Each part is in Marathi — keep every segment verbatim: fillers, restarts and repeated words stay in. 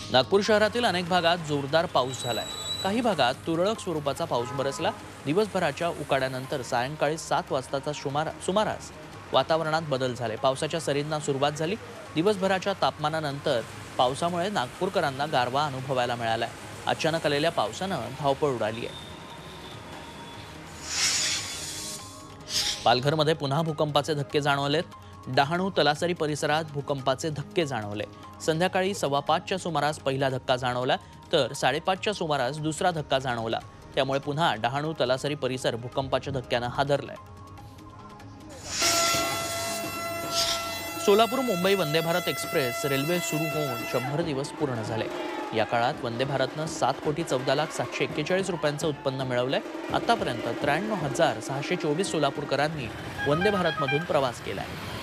नागपूर शहरातील अनेक भागात जोरदार पाऊस झालाय। काही भागात तुरळक स्वरूपाचा पाऊस बरसला। दिवसभराच्या उकाड्यानंतर सायंकाळी सात वाजताचा सुमारास वातावरणात बदल झाले। पावसाच्या सरींना सुरुवात झाली। दिवसभराच्या तापमानानंतर पावसामुळे नागपूरकरांना गारवा अनुभवायला मिळालाय। अचानक आलेल्या पावसानं धावपळ उडाली आहे। पालघरमध्ये पुन्हा भूकंपाचे धक्के जाणवलेत। डहाणू तलासरी परिसरात भूकंपाचे धक्के जाणवले। संध्याकाळी सव्वा पाचच्या सुमारास पहिला धक्का जाणवला, तर साडेपाचच्या सुमारास दुसरा धक्का जाणवला। त्यामुळे पुन्हा डहाणू तलासरी परिसर भूकंपाच्या धक्क्यानं हादरलाय। सोलापूर मुंबई वंदे भारत एक्सप्रेस रेल्वे सुरू होऊन शंभर दिवस पूर्ण झाले। या काळात वंदे भारतनं सात कोटी चौदा लाख सातशे एक्केचाळीस रुपयांचं उत्पन्न मिळवलंय। आतापर्यंत त्र्याण्णव हजार सहाशे चोवीस सोलापूरकरांनी वंदे भारतमधून प्रवास केलाय।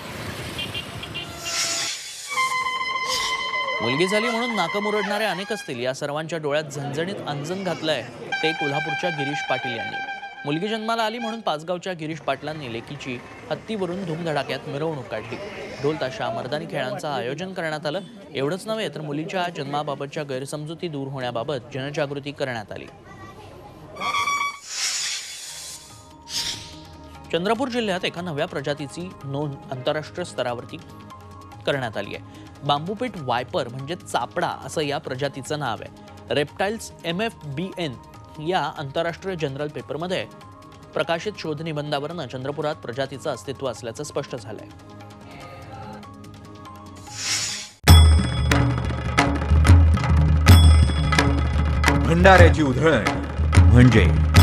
मुलगी झाली म्हणून नाकं मुरडणारे अनेक असतील। या सर्वांच्या डोळ्यात झणझणीत अंजन घातलंय ते कोल्हापूरच्या गिरीश पाटील यांनी। मुलगी जन्माला आली म्हणून पाचगावच्या गिरीश पाटलांनी लेकीची हत्तीवरून धूमधडाक्यात मिरवणूक काढली। ढोल ताशा मर्दानी खेळांचं आयोजन करण्यात आलं। एवढंच नव्हे तर मुलीच्या जन्माबाबतच्या गैरसमजुती दूर होण्याबाबत जनजागृती करण्यात आली। चंद्रपूर जिल्ह्यात एका नव्या प्रजातीची नोंद आंतरराष्ट्रीय स्तरावरती करण्यात आली आहे। बांबूपेट वायपर म्हणजे चापडा असं या प्रजातीचं नाव आहे। Reptiles M F B N या आंतरराष्ट्रीय जर्नल पेपरमध्ये प्रकाशित शोध निबंधावरनं चंद्रपुरात प्रजातीचं अस्तित्व असल्याचं स्पष्ट झालंय। भंडाऱ्याची उधळण म्हणजे